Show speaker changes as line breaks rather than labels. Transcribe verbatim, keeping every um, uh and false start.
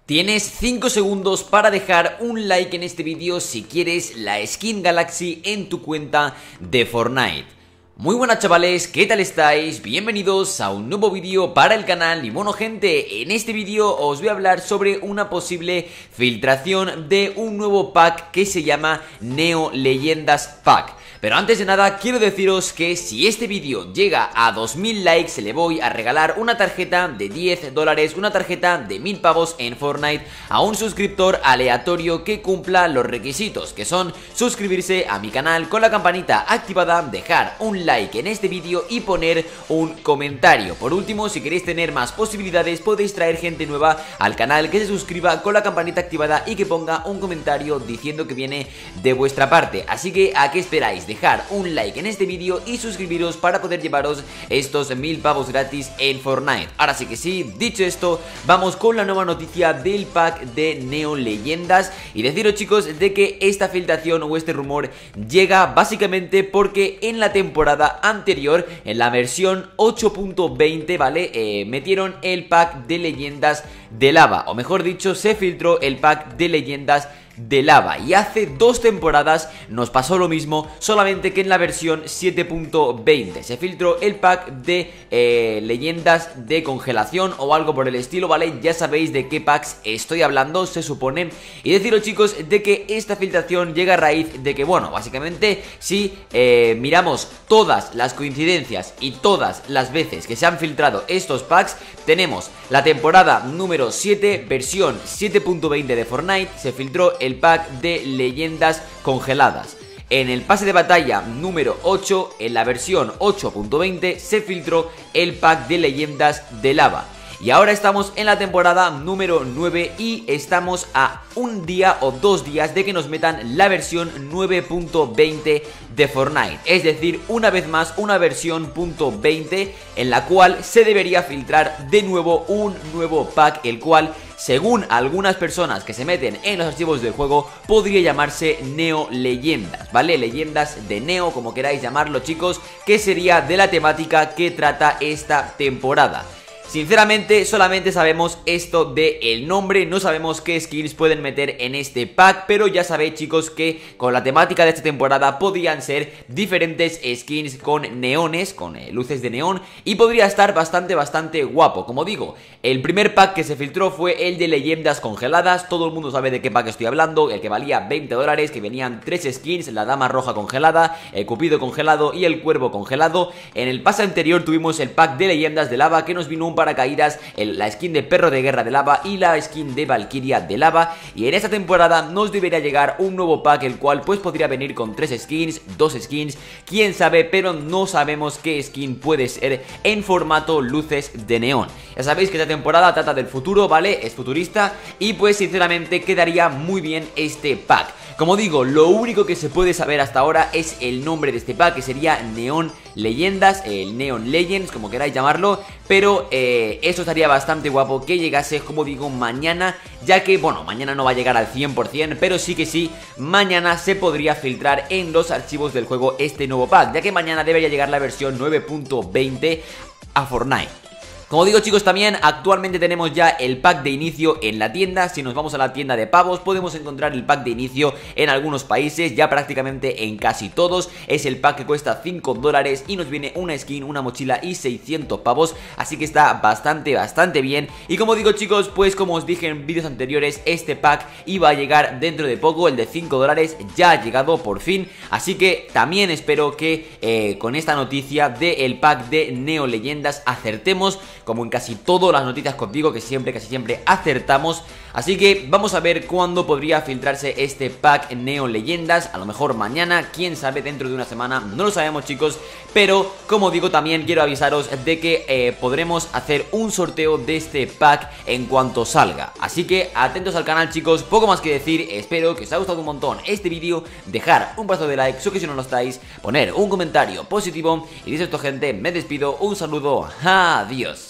Tienes cinco segundos para dejar un like en este vídeo si quieres la skin Galaxy en tu cuenta de Fortnite. Muy buenas chavales, ¿qué tal estáis? Bienvenidos a un nuevo vídeo para el canal. Y bueno gente, en este vídeo os voy a hablar sobre una posible filtración de un nuevo pack que se llama Neo Leyendas Pack. Pero antes de nada quiero deciros que si este vídeo llega a dos mil likes le voy a regalar una tarjeta de diez dólares, una tarjeta de mil pavos en Fortnite a un suscriptor aleatorio que cumpla los requisitos, que son suscribirse a mi canal con la campanita activada, dejar un like en este vídeo y poner un comentario. Por último, si queréis tener más posibilidades podéis traer gente nueva al canal que se suscriba con la campanita activada y que ponga un comentario diciendo que viene de vuestra parte. Así que ¿a qué esperáis? Dejar un like en este vídeo y suscribiros para poder llevaros estos mil pavos gratis en Fortnite. Ahora sí que sí, dicho esto, vamos con la nueva noticia del pack de Neo Leyendas. Y deciros chicos de que esta filtración o este rumor llega básicamente porque en la temporada anterior, en la versión ocho punto veinte, ¿vale? Eh, metieron el pack de leyendas de lava, o mejor dicho, se filtró el pack de leyendas de lava. Y hace dos temporadas nos pasó lo mismo, solamente que en la versión siete punto veinte se filtró el pack de eh, leyendas de congelación o algo por el estilo, ¿vale? Ya sabéis de qué packs estoy hablando, se supone. Y deciros chicos de que esta filtración llega a raíz de que, bueno, básicamente si eh, miramos todas las coincidencias y todas las veces que se han filtrado estos packs, tenemos la temporada número siete, versión siete punto veinte de Fortnite, se filtró el pack de leyendas congeladas. En el pase de batalla número ocho, en la versión ocho punto veinte, se filtró el pack de leyendas de lava. Y ahora estamos en la temporada número nueve y estamos a un día o dos días de que nos metan la versión nueve punto veinte de Fortnite. Es decir, una vez más una versión punto veinte en la cual se debería filtrar de nuevo un nuevo pack, el cual, según algunas personas que se meten en los archivos del juego, podría llamarse Neo Leyendas, ¿vale? Leyendas de Neo, como queráis llamarlo chicos, que sería de la temática que trata esta temporada. Sinceramente solamente sabemos esto de el nombre, no sabemos qué skins pueden meter en este pack, pero ya sabéis chicos que con la temática de esta temporada podrían ser diferentes skins con neones, con eh, luces de neón, y podría estar bastante bastante guapo. Como digo, el primer pack que se filtró fue el de leyendas congeladas, todo el mundo sabe de qué pack estoy hablando, el que valía veinte dólares, que venían tres skins, la dama roja congelada, el cupido congelado y el cuervo congelado. En el pase anterior tuvimos el pack de leyendas de lava que nos vino un paracaídas, el, la skin de perro de guerra de lava y la skin de Valkyria de lava. Y en esta temporada nos debería llegar un nuevo pack, el cual pues podría venir con tres skins, dos skins, quién sabe, pero no sabemos qué skin puede ser en formato luces de neón. Ya sabéis que esta temporada trata del futuro, ¿vale? Es futurista y pues sinceramente quedaría muy bien este pack. Como digo, lo único que se puede saber hasta ahora es el nombre de este pack, que sería Neon Leyendas, el Neon Legends, como queráis llamarlo. Pero eh, esto estaría bastante guapo que llegase, como digo, mañana, ya que, bueno, mañana no va a llegar al cien por cien, pero sí que sí, mañana se podría filtrar en los archivos del juego este nuevo pack, ya que mañana debería llegar la versión nueve punto veinte a Fortnite. Como digo chicos, también actualmente tenemos ya el pack de inicio en la tienda. Si nos vamos a la tienda de pavos podemos encontrar el pack de inicio en algunos países, ya prácticamente en casi todos. Es el pack que cuesta cinco dólares y nos viene una skin, una mochila y seiscientos pavos, así que está bastante, bastante bien. Y como digo chicos, pues como os dije en vídeos anteriores, este pack iba a llegar dentro de poco, el de cinco dólares ya ha llegado por fin. Así que también espero que eh, con esta noticia del pack de Neo Leyendas acertemos, como en casi todas las noticias que os digo que siempre, casi siempre acertamos. Así que vamos a ver cuándo podría filtrarse este pack Neo Leyendas. A lo mejor mañana, quién sabe, dentro de una semana, no lo sabemos chicos. Pero como digo, también quiero avisaros de que eh, podremos hacer un sorteo de este pack en cuanto salga. Así que atentos al canal chicos, poco más que decir. Espero que os haya gustado un montón este vídeo, dejar un pedazo de like, suscribiros si no lo estáis, poner un comentario positivo. Y dicho esto gente, me despido, un saludo, adiós.